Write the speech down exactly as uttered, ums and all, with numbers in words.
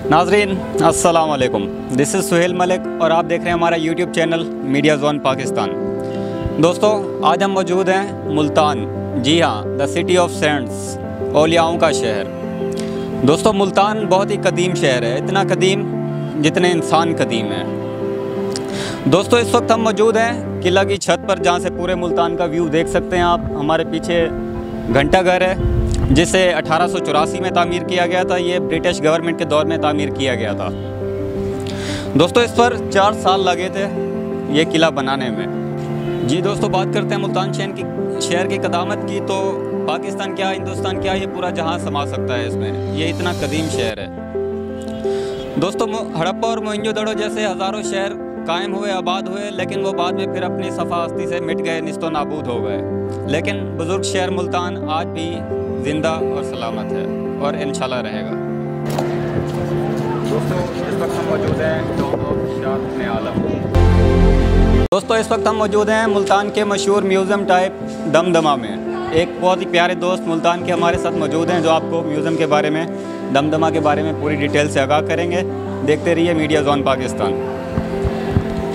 नाजरीन अस्सलाम वालेकुम, दिस इज़ सुहेल मलिक और आप देख रहे हैं हमारा YouTube channel media zone Pakistan. दोस्तों, आज हम मौजूद हैं मुल्तान, जी हाँ, द सिटी ऑफ सेंट्स, औलियाओं का शहर। दोस्तों, मुल्तान बहुत ही कदीम शहर है, इतना कदीम जितने इंसान कदीम हैं। दोस्तों, इस वक्त हम मौजूद हैं किला की छत पर, जहाँ से पूरे मुल्तान का व्यू देख सकते हैं आप। हमारे पीछे घंटा घर है जिसे अठारह सौ चौरासी में तामीर किया गया था। ये ब्रिटिश गवर्नमेंट के दौर में तामीर किया गया था। दोस्तों, इस पर चार साल लगे थे ये किला बनाने में। जी दोस्तों, बात करते हैं मुल्तान शहर की शहर की कदामत की, तो पाकिस्तान क्या, हिंदुस्तान क्या, ये पूरा जहां समा सकता है इसमें। ये इतना कदीम शहर है। दोस्तों, हड़प्पा और मोहनजोदड़ो जैसे हज़ारों शहर कायम हुए, आबाद हुए, लेकिन वो बाद में फिर अपनी सफ़ाहस्ती से मिट गए, निस्तो नाबूद हो गए। लेकिन बुज़ुर्ग शहर मुल्तान आज भी ज़िंदा और सलामत है और इंशाल्लाह रहेगा। दोस्तों, इस वक्त हम मौजूद हैं शाह आलम। दोस्तों, इस वक्त हम मौजूद हैं मुल्तान के मशहूर म्यूज़ियम टाइप दमदमा में। एक बहुत ही प्यारे दोस्त मुल्तान के हमारे साथ मौजूद हैं, जो आपको म्यूज़ियम के बारे में, दमदमा के बारे में पूरी डिटेल से आगाह करेंगे। देखते रहिए मीडिया जोन पाकिस्तान।